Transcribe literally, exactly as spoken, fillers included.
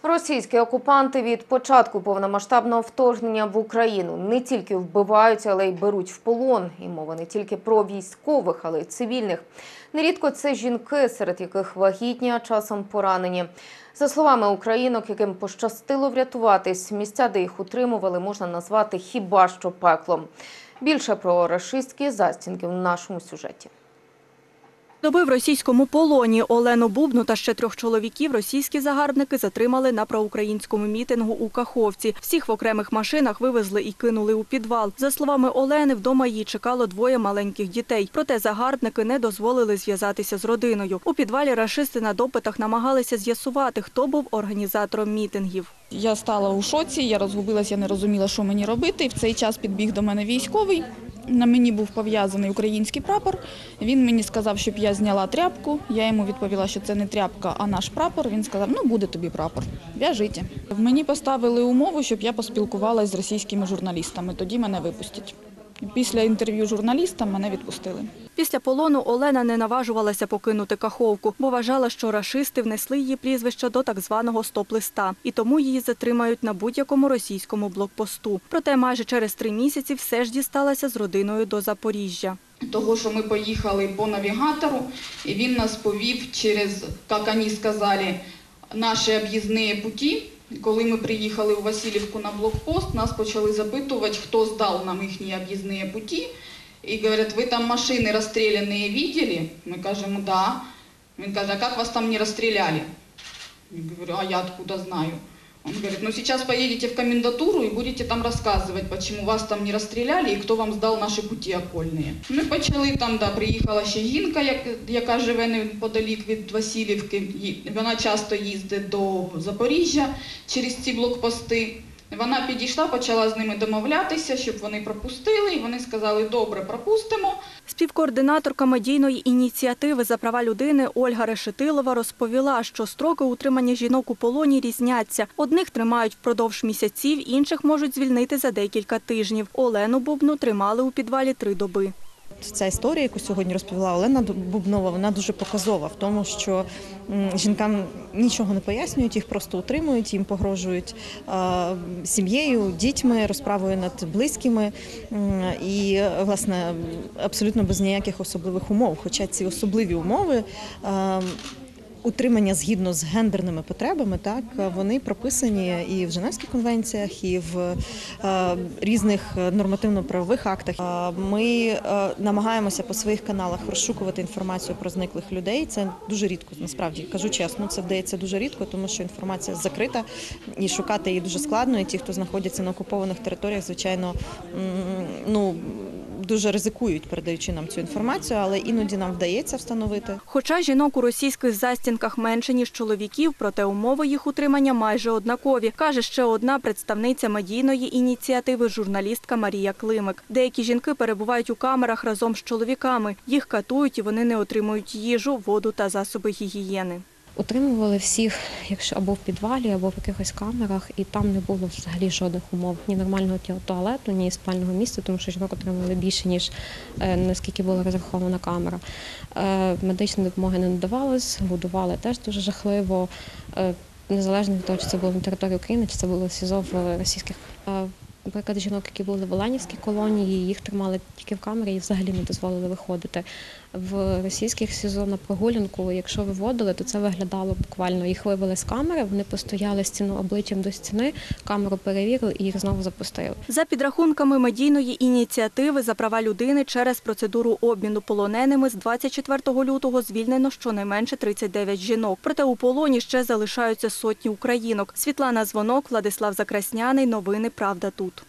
Російські окупанти від початку повномасштабного вторгнення в Україну не тільки вбивають, але й беруть в полон. І мова не тільки про військових, але й цивільних. Нерідко це жінки, серед яких вагітні, а часом поранені. За словами українок, яким пощастило врятуватись, місця, де їх утримували, можна назвати хіба що пеклом. Більше про рашистські застінки в нашому сюжеті. Доби в російському полоні Олену Бубну та ще трьох чоловіків російські загарбники затримали на проукраїнському мітингу у Каховці. Всіх в окремих машинах вивезли і кинули у підвал. За словами Олени, вдома її чекало двоє маленьких дітей. Проте загарбники не дозволили зв'язатися з родиною. У підвалі рашисти на допитах намагалися з'ясувати, хто був організатором мітингів. Я стала у шоці, я розгубилася, я не розуміла, що мені робити. І в цей час підбіг до мене військовий. На мені був пов'язаний український прапор. Він мені сказав, щоб я зняла тряпку. Я йому відповіла, що це не тряпка, а наш прапор. Він сказав, ну буде тобі прапор, в'яжіть. Мені поставили умову, щоб я поспілкувалася з російськими журналістами, тоді мене випустять. Після інтерв'ю журналістам мене відпустили. Після полону Олена не наважувалася покинути Каховку, бо вважала, що рашисти внесли її прізвище до так званого стоп-листа. І тому її затримають на будь-якому російському блокпосту. Проте майже через три місяці все ж дісталася з родиною до Запоріжжя. Того, що ми поїхали по навігатору, і він нас повів через, як вони сказали, наші об'їзні путі. Коли ми приїхали у Васильівку на блокпост, нас почали запитувати, хто здав нам їхні об'їзні путі. І говорять, ви там машини розстріляні бачили? Ми кажемо, да. Він каже, а як вас там не розстріляли? Я говорю, а я откуда знаю? Он говорит, ну сейчас поедете в комендатуру и будете там рассказывать, почему вас там не расстреляли и кто вам сдал наши пути окольные. Ми почали там, да, приїхала ще жінка, яка живе неподалік від Васильівки. Вона часто їздить до Запоріжжя через ці блокпости. Вона підійшла, почала з ними домовлятися, щоб вони пропустили, і вони сказали, добре, пропустимо. Співкоординаторка медійної ініціативи «За права людини» Ольга Решетилова розповіла, що строки утримання жінок у полоні різняться. Одних тримають впродовж місяців, інших можуть звільнити за декілька тижнів. Олену Бубну тримали у підвалі три доби. Ця історія, яку сьогодні розповіла Олена Бубнова, вона дуже показова в тому, що жінкам нічого не пояснюють, їх просто утримують, їм погрожують сім'єю, дітьми, розправою над близькими і, власне, абсолютно без ніяких особливих умов. Хоча ці особливі умови утримання згідно з гендерними потребами, так, вони прописані і в Женевських конвенціях, і в е, різних нормативно-правових актах. Е, ми е, намагаємося по своїх каналах розшукувати інформацію про зниклих людей. Це дуже рідко, насправді, кажу чесно, це вдається дуже рідко, тому що інформація закрита і шукати її дуже складно. І ті, хто знаходяться на окупованих територіях, звичайно, ну, дуже ризикують, передаючи нам цю інформацію, але іноді нам вдається встановити. Хоча жінок у російських застінках менше, ніж чоловіків, проте умови їх утримання майже однакові, каже ще одна представниця медійної ініціативи журналістка Марія Климик. Деякі жінки перебувають у камерах разом з чоловіками. Їх катують і вони не отримують їжу, воду та засоби гігієни. Утримували всіх, якщо або в підвалі, або в якихось камерах, і там не було взагалі жодних умов. Ні нормального туалету, ні спального місця, тому що жінок отримували більше, ніж наскільки була розрахована камера. Медичної допомоги не надавалось, годували теж дуже жахливо, незалежно від того, чи це було на території України, чи це було СІЗО в російських. Наприклад, жінок, які були в Оленівській колонії, їх тримали тільки в камері і взагалі не дозволили виходити. В російських СІЗО на прогулянку, якщо виводили, то це виглядало буквально. Їх вивели з камери, вони постояли стіну обличчям до стіни, камеру перевірили і їх знову запустили. За підрахунками медійної ініціативи «За права людини» через процедуру обміну полоненими з двадцять четвертого лютого звільнено щонайменше тридцять дев'ять жінок. Проте у полоні ще залишаються сотні українок. Світлана Звонок, Владислав Закрасняний. Новини «Правда тут».